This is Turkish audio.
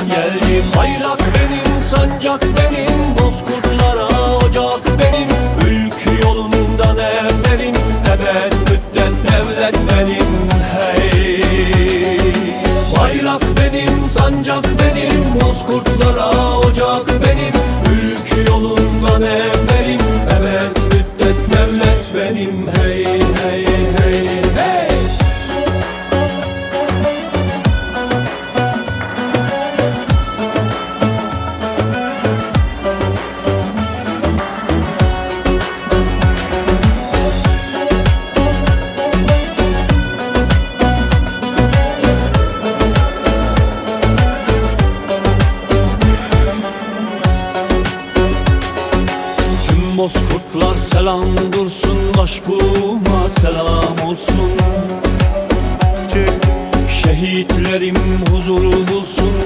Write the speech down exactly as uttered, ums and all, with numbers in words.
geldim. Bayrak benim, sancak benim, bozkurtlara ocak benim. Ülkü yolundan eferim, ebed müddet devlet benim. Hey, bayrak benim, sancak benim, bozkurtlara ocak benim. Ülkü yolundan eferim, ebed müddet devlet benim. Hey, hey, hey, hey. Bozkurtlar selam dursun, başbuğuma selam olsun. Şehitlerim huzuru bulsun,